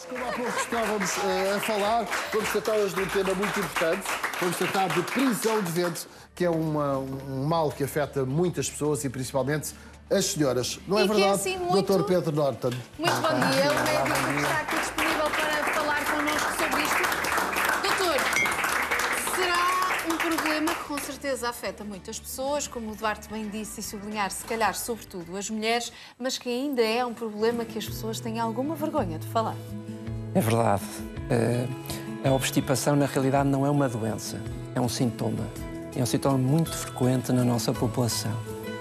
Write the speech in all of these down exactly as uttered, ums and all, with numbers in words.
Como há pouco estávamos uh, a falar, vamos tratar hoje de um tema muito importante. Vamos tratar de prisão de ventre, que é uma, um mal que afeta muitas pessoas e principalmente as senhoras. Não é e verdade, que é, assim, muito... doutor Pedro Norton? Muito bom dia. O médico está aqui disponível para falar connosco sobre isto. Doutor, será um problema que com certeza afeta muitas pessoas, como o Duarte bem disse, e sublinhar, se calhar, sobretudo as mulheres, mas que ainda é um problema que as pessoas têm alguma vergonha de falar? É verdade. A obstipação, na realidade, não é uma doença, é um sintoma. É um sintoma muito frequente na nossa população.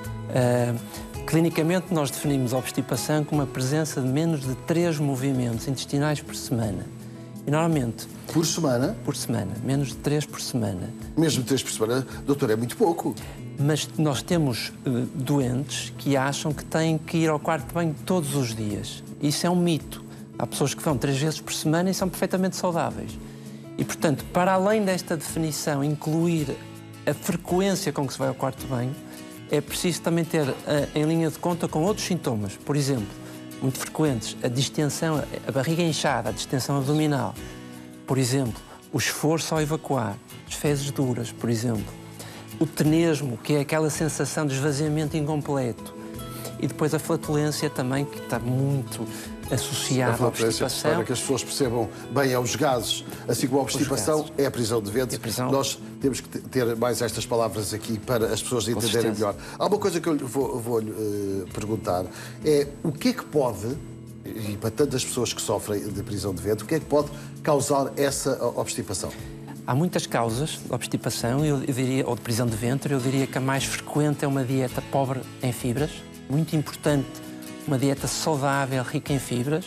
Clinicamente, nós definimos a obstipação como a presença de menos de três movimentos intestinais por semana. E, normalmente... Por semana? Por semana. Menos de três por semana. Mesmo três por semana, doutor, é muito pouco. Mas nós temos uh, doentes que acham que têm que ir ao quarto de banho todos os dias. Isso é um mito. Há pessoas que vão três vezes por semana e são perfeitamente saudáveis. E, portanto, para além desta definição, incluir a frequência com que se vai ao quarto de banho, é preciso também ter uh, em linha de conta com outros sintomas. Por exemplo, muito frequentes, a distensão, a barriga inchada, a distensão abdominal. Por exemplo, o esforço ao evacuar, as fezes duras, por exemplo. O tenesmo, que é aquela sensação de esvaziamento incompleto. E depois a flatulência também, que está muito associada à obstipação. Para que as pessoas percebam bem, aos gases, assim como a obstipação, é a prisão de ventre. Prisão... Nós temos que ter mais estas palavras aqui para as pessoas entenderem melhor. Há uma coisa que eu vou, vou uh, perguntar, é o que é que pode, e para tantas pessoas que sofrem de prisão de ventre, o que é que pode causar essa obstipação? Há muitas causas de obstipação, eu, eu diria, ou de prisão de ventre. Eu diria que a mais frequente é uma dieta pobre em fibras, muito importante, uma dieta saudável, rica em fibras.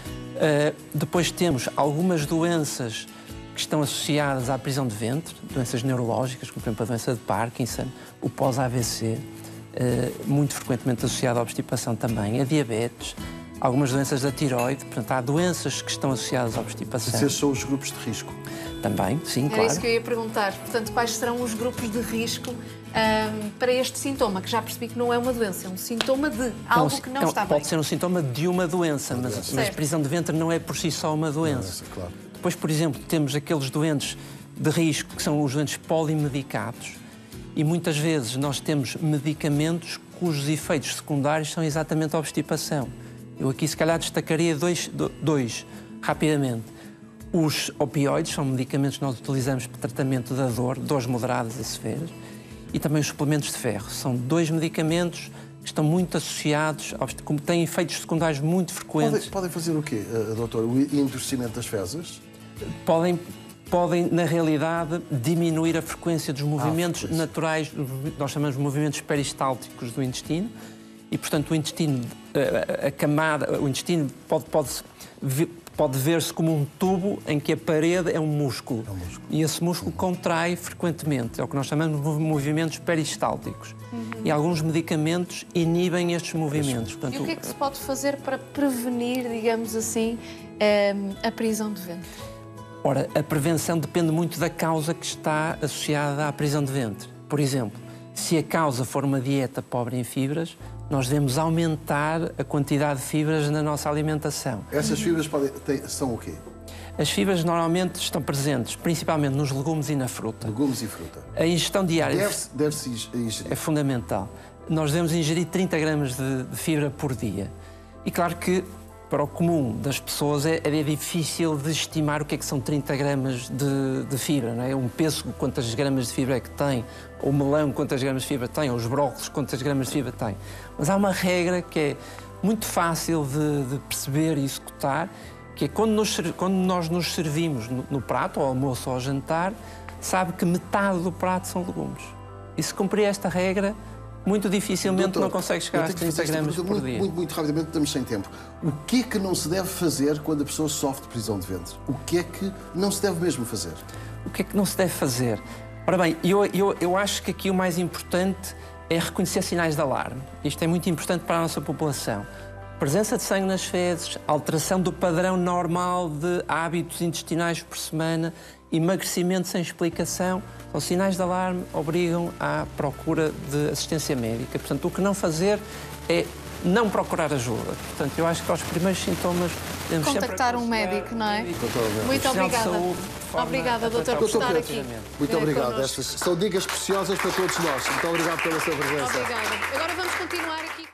Uh, depois temos algumas doenças que estão associadas à prisão de ventre, doenças neurológicas, como por exemplo a doença de Parkinson, o pós-A V C, uh, muito frequentemente associada à obstipação também, a diabetes, algumas doenças da tiroide. Portanto, há doenças que estão associadas à obstipação. Esses são os grupos de risco? Também, sim, Era claro. Era isso que eu ia perguntar. Portanto, quais serão os grupos de risco um, para este sintoma, que já percebi que não é uma doença, é um sintoma de algo não, que não não, está pode bem. ser um sintoma de uma doença, uma mas, doença. mas prisão de ventre não é por si só uma doença. doença claro. Depois, por exemplo, temos aqueles doentes de risco, que são os doentes polimedicados, e muitas vezes nós temos medicamentos cujos efeitos secundários são exatamente a obstipação. Eu aqui, se calhar, destacaria dois, dois rapidamente. Os opioides são medicamentos que nós utilizamos para tratamento da dor, dores moderadas e severas, e também os suplementos de ferro. São dois medicamentos que estão muito associados, aos, como têm efeitos secundários muito frequentes. Podem, podem fazer o quê, doutor? O endurecimento das fezes? Podem, podem, na realidade, diminuir a frequência dos movimentos ah, naturais, nós chamamos de movimentos peristálticos do intestino, e, portanto, o intestino, a, a camada, o intestino pode, pode, pode ver-se como um tubo em que a parede é um músculo. É um músculo. E esse músculo uhum. contrai frequentemente. É o que nós chamamos de movimentos peristálticos. Uhum. E alguns medicamentos inibem estes movimentos. Portanto, e o que é que se pode fazer para prevenir, digamos assim, a prisão de ventre? Ora, a prevenção depende muito da causa que está associada à prisão de ventre. Por exemplo, se a causa for uma dieta pobre em fibras, nós devemos aumentar a quantidade de fibras na nossa alimentação. Essas fibras podem, têm, são o quê? As fibras normalmente estão presentes principalmente nos legumes e na fruta. Legumes e fruta. A ingestão diária deve-se deve ingerir. É fundamental. Nós devemos ingerir trinta gramas de, de fibra por dia. E claro que para o comum das pessoas é, é difícil de estimar o que é que são trinta gramas de, de fibra, não é? Um pêssego, quantas gramas de fibra é que tem, ou o melão, quantas gramas de fibra tem, ou os brócolos, quantas gramas de fibra tem. Mas há uma regra que é muito fácil de, de perceber e executar, que é quando, nos, quando nós nos servimos no, no prato, ao almoço ou ao jantar, sabe que metade do prato são legumes. E se cumprir esta regra, muito dificilmente Doutor, não consegue chegar às trinta gramas por muito, dia. Muito, muito rapidamente, estamos sem tempo. O que é que não se deve fazer quando a pessoa sofre de prisão de ventre? O que é que não se deve mesmo fazer? O que é que não se deve fazer? Ora bem, eu, eu, eu acho que aqui o mais importante é reconhecer sinais de alarme. Isto é muito importante para a nossa população. Presença de sangue nas fezes, alteração do padrão normal de hábitos intestinais por semana, emagrecimento sem explicação, são sinais de alarme, obrigam à procura de assistência médica. Portanto, o que não fazer é não procurar ajuda. Portanto, eu acho que aos primeiros sintomas devemos contactar um médico, não é? Muito obrigada. Obrigada, doutor, por estar aqui. Muito obrigado. Estas são dicas preciosas para todos nós. Muito obrigado pela sua presença. Obrigada. Agora vamos continuar aqui.